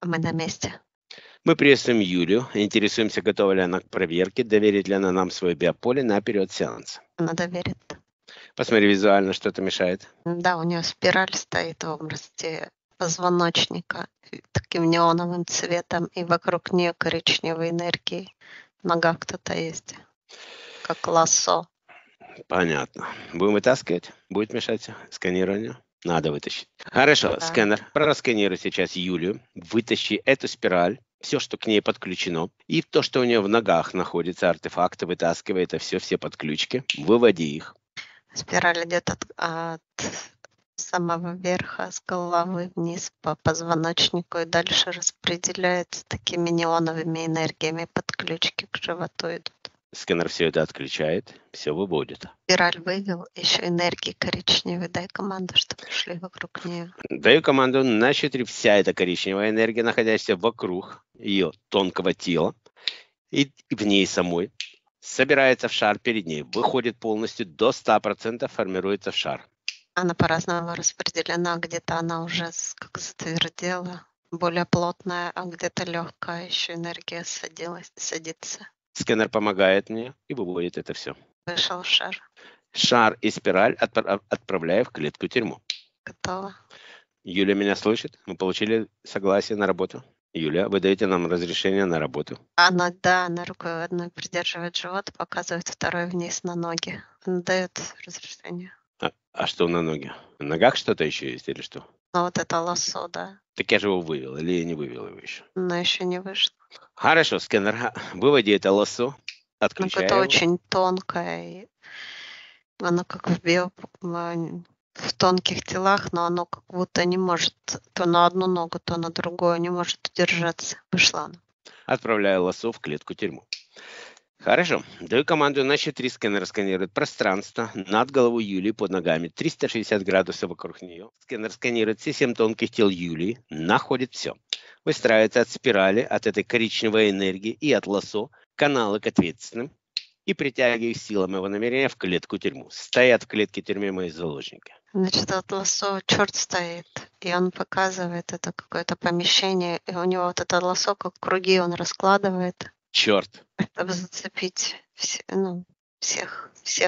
Мы на месте. Мы приветствуем Юлию. Интересуемся, готова ли она к проверке, доверит ли она нам свое биополе на период сеанса. Она доверит. Посмотри визуально, что-то мешает. Да, у нее спираль стоит в области позвоночника таким неоновым цветом, и вокруг нее коричневой энергии. В ногах кто-то есть, как лассо. Понятно. Будем вытаскивать? Будет мешать сканированию? Надо вытащить. Хорошо, Да. сканер. Просканируй сейчас Юлию. Вытащи эту спираль, все, что к ней подключено, и то, что у нее в ногах находится, артефакты, вытаскивай это все подключки, выводи их. Спираль идет от самого верха, с головы вниз по позвоночнику и дальше распределяется такими неоновыми энергиями. Подключки к животу идут. Сканер все это отключает, все выводит. Спираль вывел, еще энергии коричневые. Дай команду, чтобы шли вокруг нее. Даю команду на 4. Вся эта коричневая энергия, находящаяся вокруг ее тонкого тела и в ней самой, собирается в шар перед ней, выходит полностью до 100%, формируется в шар. Она по-разному распределена. Где-то она уже как затвердела, более плотная, а где-то легкая еще энергия садится. Сканер помогает мне и выводит это все. Вышел шар. Шар и спираль отправляю в клетку-тюрьму. Готово. Юля меня слышит? Мы получили согласие на работу. Юля, вы даете нам разрешение на работу? Она рукой одной придерживает живот, показывает второй вниз на ноги. Она дает разрешение. А что на ноги? На ногах что-то еще есть или что? Ну вот это лассо, да. Так я же его вывел, или я не вывел его еще? Но еще не вышло. Хорошо, сканер, выводи это лассо, Ну, отключай это его. очень тонкое. И оно как в тонких телах, но оно как будто не может то на одну ногу, то на другую, не может удержаться. Вышла она. Отправляю лассо в клетку-тюрьму. Хорошо. Даю команду на 3. Сканер сканирует пространство над головой Юлии, под ногами. 360 градусов вокруг нее. Сканер сканирует все 7 тонких тел Юлии. Находит все. Выстраивается от спирали, от этой коричневой энергии и от лассо каналы к ответственным. И притягиваю силами его намерения в клетку-тюрьму. Стоят в клетке-тюрьме мои заложники. Значит, от лассо черт стоит, и он показывает это какое-то помещение, и у него вот это лассо, как круги, он раскладывает. Черт. Чтобы зацепить всех,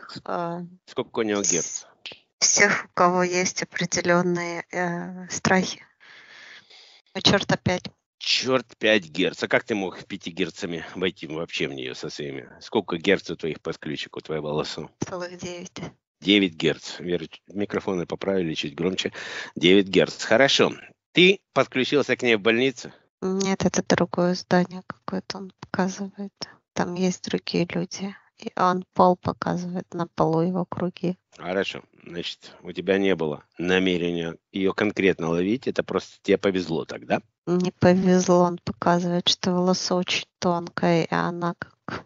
Сколько у него герц? всех, у кого есть определенные страхи. У черта 5. Черт, 5 герц. А как ты мог 5 герцами войти вообще в нее со своими? Сколько герц у твоих подключек, у твоего волосу? Целых 9. 9 герц. Вера, микрофоны поправили чуть громче. 9 герц. Хорошо. Ты подключился к ней в больнице? Нет, это другое здание какое-то он показывает. Там есть другие люди. И он пол показывает, на полу его круги. Хорошо. Значит, у тебя не было намерения ее конкретно ловить. Это просто тебе повезло тогда? Не повезло, он показывает, что волосо очень тонкое, и она как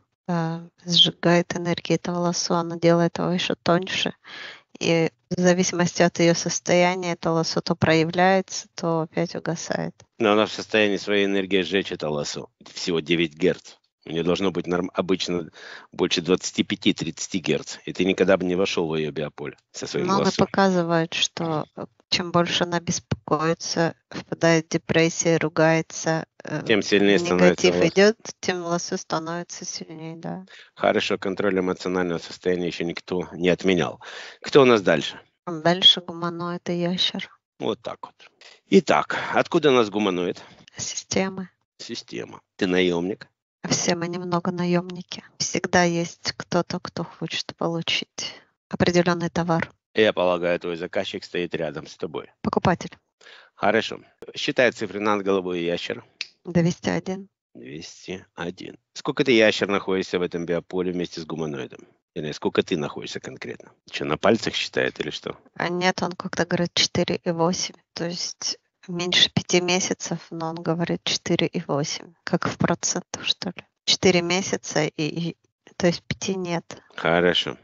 сжигает энергию этого лосо, она делает его еще тоньше. И в зависимости от ее состояния это лосо то проявляется, то опять угасает. Но она в состоянии своей энергии сжечь это лосо. Всего 9 герц. У нее должно быть обычно больше 25-30 герц. И ты никогда бы не вошел в ее биополе со своим Но она лосо. показывает, что чем больше она беспокоится, впадает в депрессию, ругается, Тем сильнее становится негатив лосо. идет, тем лосо становится сильнее, да. Хорошо, контроль эмоционального состояния еще никто не отменял. Кто у нас дальше? Дальше гуманоид и ящер. Вот так вот. Итак, откуда у нас гуманоид? Системы. Система. Ты наемник? Все мы немного наемники. Всегда есть кто-то, кто хочет получить определенный товар. Я полагаю, твой заказчик стоит рядом с тобой. Покупатель. Хорошо. Считай цифры над головой ящера. 201. 201. Сколько ты ящер находишься в этом биополе вместе с гуманоидом? Или сколько ты находишься конкретно? Что, на пальцах считает или что? А нет, он как-то говорит 4,8. То есть меньше 5 месяцев, но он говорит 4,8. Как в процентах, что ли. 4 месяца, то есть 5 нет. Хорошо.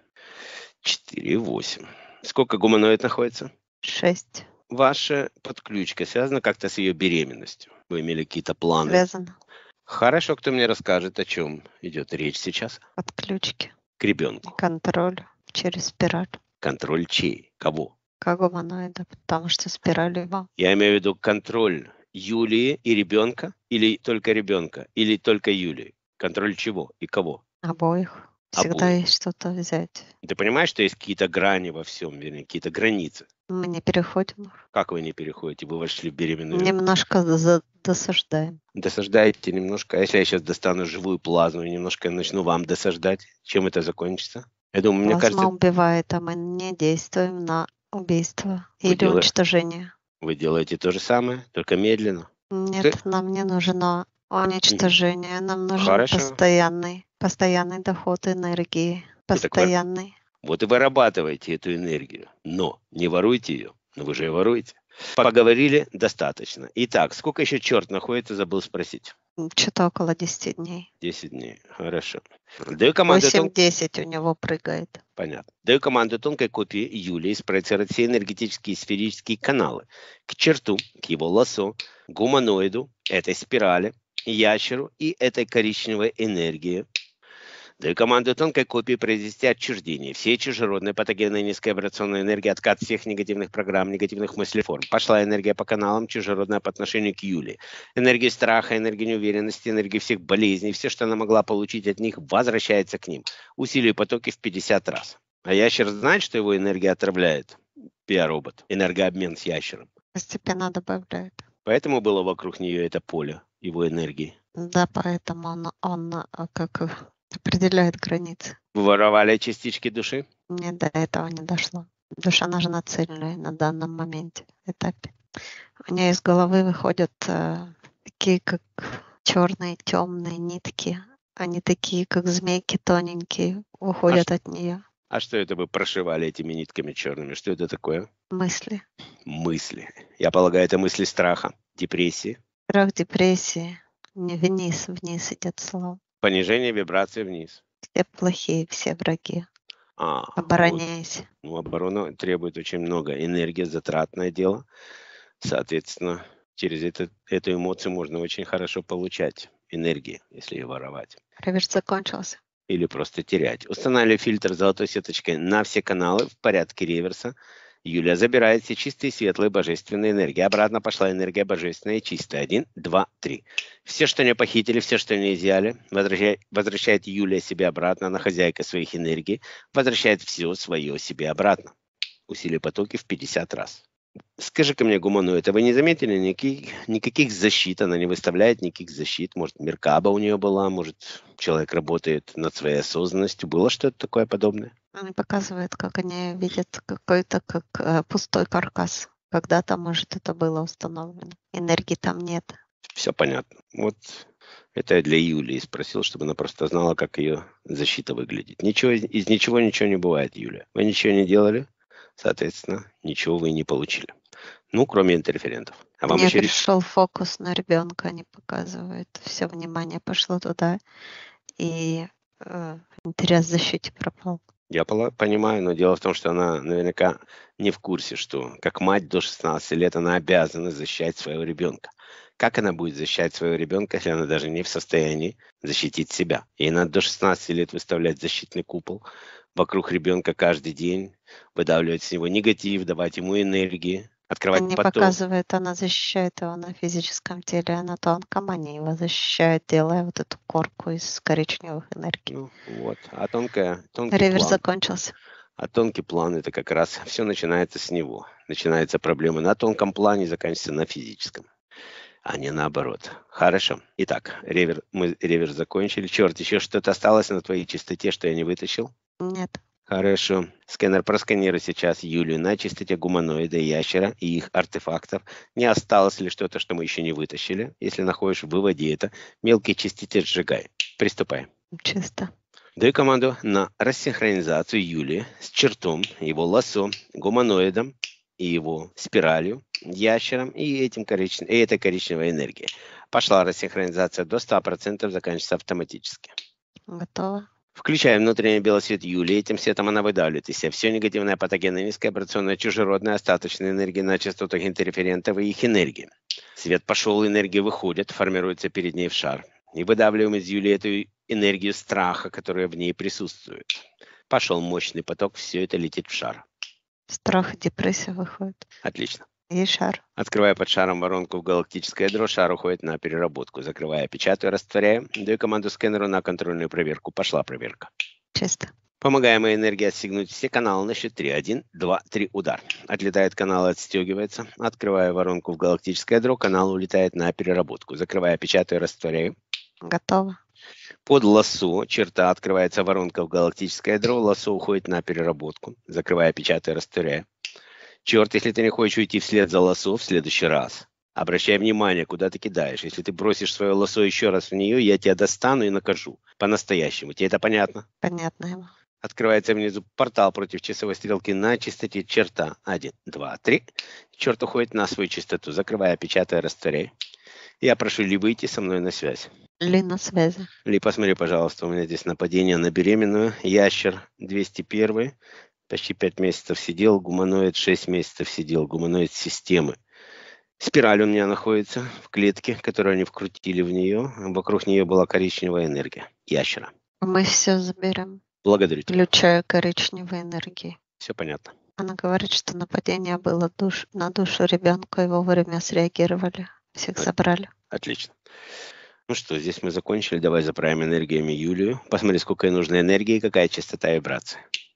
4,8. Сколько гуманоид находится? 6. Ваша подключка связана как-то с ее беременностью? Вы имели какие-то планы? Связано. Хорошо, кто мне расскажет, о чем идет речь сейчас? Подключки. К ребенку. Контроль через спираль. Контроль чей? Кого? Как гуманоида, потому что спираль его. Я имею в виду контроль Юлии и ребенка, или только ребенка, или только Юлии? Контроль чего и кого? Обоих. Всегда Обоих. есть что-то взять. Ты понимаешь, что есть какие-то грани во всем, вернее, какие-то границы? Мы не переходим их. Как вы не переходите? Вы вошли в беременную? Немножко досаждаем. Досаждаете немножко. А если я сейчас достану живую плазму и немножко начну вам досаждать, чем это закончится? Я думаю, мне Плазма кажется, убивает, а мы не действуем на убийство Вы или делаете- уничтожение. вы делаете то же самое, только медленно. Нет, нам не нужно уничтожение, нам нужен Хорошо. постоянный доход энергии. Итак, Постоянный. Вот и вырабатывайте эту энергию, но не воруйте ее. Но вы же ее воруете. Поговорили достаточно. Итак, сколько еще черт находится, забыл спросить. Что-то около 10 дней. 10 дней. Хорошо. Даю команду 8-10 у него прыгает. Понятно. Даю команду тонкой копии Юлии спроецировать все энергетические сферические каналы к черту, к его лосо, гуманоиду, этой спирали, ящеру и этой коричневой энергии. Даю команду тонкой копии произвести отчуждение всей чужеродной патогенной низковибрационной энергии, откат всех негативных программ, негативных мыслеформ. Пошла энергия по каналам, чужеродная по отношению к Юлии. Энергия страха, энергия неуверенности, энергия всех болезней, все, что она могла получить от них, возвращается к ним. Усилию потоки в 50 раз. А ящер знает, что его энергия отравляет? Биоробот. Энергообмен с ящером. Постепенно добавляет. Поэтому было вокруг нее это поле его энергии. Да, поэтому он определяет границы. Вы воровали частички души? Мне до этого не дошло. Душа нужна цельная на данном моменте, этапе. У нее из головы выходят такие, как черные, темные нитки. Они такие, как змейки тоненькие, уходят от нее. А что это вы прошивали этими нитками черными? Что это такое? Мысли. Мысли. Я полагаю, это мысли страха, депрессии. Страх, депрессии. Не вниз идет слово. Понижение вибрации вниз. Все плохие, все враги. Вот. Обороняйся. Оборона требует очень много энергии, затратное дело. Соответственно, через эту эмоцию можно очень хорошо получать энергии, если ее воровать. Реверс закончился. Или просто терять. Устанавливаю фильтр золотой сеточкой на все каналы в порядке реверса. Юлия забирает все чистые, светлые, божественные энергии. Обратно пошла энергия божественная и чистая. 1, 2, 3. Все, что не похитили, все, что не изъяли, возвращает Юлия себе обратно. Она хозяйка своих энергий. Возвращает все свое себе обратно. Усилие потоки в 50 раз. Скажи-ка мне, гуманоид, а вы не заметили никаких защит? Она не выставляет никаких защит. Может, Меркаба у нее была, может, человек работает над своей осознанностью. Было что-то такое подобное? Они показывают, как они видят какой-то как пустой каркас. Когда-то, может, это было установлено. Энергии там нет. Все понятно. Вот это я для Юлии спросил, чтобы она просто знала, как ее защита выглядит. Из ничего ничего не бывает, Юлия. Вы ничего не делали, соответственно, ничего вы не получили. Ну, кроме интерферентов. А вам Мне еще... пришел фокус на ребенка, они показывают. Все внимание пошло туда, и интерес к защите пропал. Я понимаю, но дело в том, что она наверняка не в курсе, что как мать до 16 лет она обязана защищать своего ребенка. Как она будет защищать своего ребенка, если она даже не в состоянии защитить себя? Ей надо до 16 лет выставлять защитный купол вокруг ребенка каждый день, выдавливать с него негатив, давать ему энергии, открывать Они поток. показывают, она защищает его на физическом теле, а на тонком они его защищают, делая вот эту корку из коричневых энергий. Ну, вот. А тонкий Реверс план. закончился. А тонкий план — это как раз все начинается с него. Начинается проблема на тонком плане, заканчивается на физическом, а не наоборот. Хорошо. Итак, мы реверс закончили. Черт, еще что-то осталось на твоей чистоте, что я не вытащил? Нет. Хорошо. Сканер просканируй сейчас Юлию на чистоте гуманоида и ящера и их артефактов. Не осталось ли что-то, что мы еще не вытащили? Если находишь, выводи это. Мелкие частицы сжигай. Приступай. Чисто. Даю команду на рассинхронизацию Юлии с чертом, его лосо, гуманоидом и его спиралью, ящером и этой коричневой энергией. Пошла рассинхронизация до 100%, заканчивается автоматически. Готово. Включаем внутренний белый свет Юлии. Этим светом она выдавливает из себя все негативное, патогенное, низковибрационное, чужеродное, остаточные энергии на частотах интерферентов и их энергии. Свет пошел, энергии выходят, формируется перед ней в шар. И выдавливаем из Юлии эту энергию страха, которая в ней присутствует. Пошел мощный поток, все это летит в шар. Страх и депрессия выходит. Отлично. И шар. Открывая под шаром воронку в галактическое ядро, шар уходит на переработку. Закрывая, печатаю, растворяю. Даю команду скэнеру на контрольную проверку. Пошла проверка. Чисто. Помогаемая энергия отстегнуть все каналы на счет 3. 1, 2, 3, удар. Отлетает канал, отстегивается. Открывая воронку в галактическое ядро, канал улетает на переработку. Закрывая, печатаю, растворяю. Готово. Под лассо черта открывается воронка в галактическое ядро, лассо уходит на переработку. Закрывая, печатаю, растворяю. Черт, если ты не хочешь уйти вслед за лассо в следующий раз, обращай внимание, куда ты кидаешь. Если ты бросишь свое лассо еще раз в нее, я тебя достану и накажу. По-настоящему. Тебе это понятно? Понятно ему. Открывается внизу портал против часовой стрелки на частоте черта. 1, 2, 3. Черт уходит на свою частоту. Закрывая, печатая, растворяй. Я прошу Ли выйти со мной на связь. Ли на связи. Ли, посмотри, пожалуйста, у меня здесь нападение на беременную. Ящер 201, почти 5 месяцев сидел. Гуманоид 6 месяцев сидел. Гуманоид системы. Спираль у меня находится в клетке, которую они вкрутили в нее. Вокруг нее была коричневая энергия ящера. Мы все заберем, Благодарю тебя. включая коричневой энергии. Все понятно. Она говорит, что нападение было на душу ребенка, и вовремя среагировали. Всех забрали. Отлично. Ну что, здесь мы закончили. Давай заправим энергиями Юлию. Посмотри, сколько ей нужно энергии, какая частота и вибрации.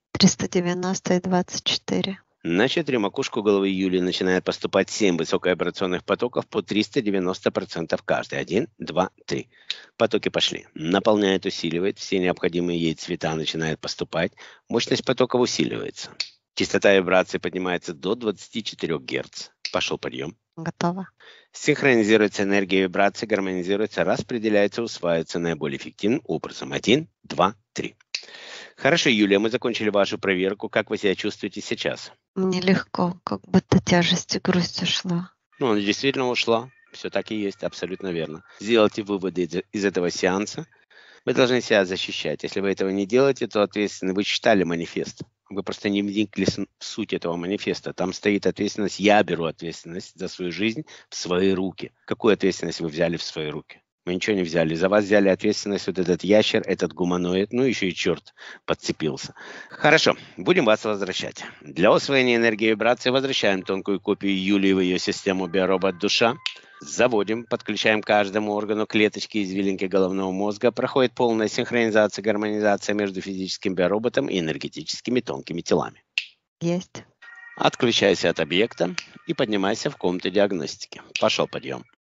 390 и 24. На 4 макушку головы Юлии начинает поступать 7 высоковибрационных потоков по 390% каждый. 1, 2, 3. Потоки пошли. Наполняет, усиливает. Все необходимые ей цвета начинают поступать. Мощность потоков усиливается. Частота вибрации поднимается до 24 Гц. Пошел подъем. Готово. Синхронизируется энергия вибрации, гармонизируется, распределяется, усваивается наиболее эффективным образом. 1, 2, 3. Хорошо, Юлия, мы закончили вашу проверку. Как вы себя чувствуете сейчас? Мне легко, как будто тяжесть и грусть ушла. Ну, она действительно ушла. Все так и есть, абсолютно верно. Сделайте выводы из этого сеанса. Вы должны себя защищать. Если вы этого не делаете, то ответственно. Вы читали манифест. Вы просто не вникли в суть этого манифеста. Там стоит ответственность. Я беру ответственность за свою жизнь в свои руки. Какую ответственность вы взяли в свои руки? Мы ничего не взяли. За вас взяли ответственность вот этот ящер, этот гуманоид, ну еще и черт подцепился. Хорошо, будем вас возвращать. Для усвоения энергии и вибрации возвращаем тонкую копию Юлии в ее систему биоробот душа. Заводим, подключаем каждому органу клеточки извилинки головного мозга. Проходит полная синхронизация, гармонизация между физическим биороботом и энергетическими тонкими телами. Есть. Отключайся от объекта и поднимайся в комнату диагностики. Пошел подъем.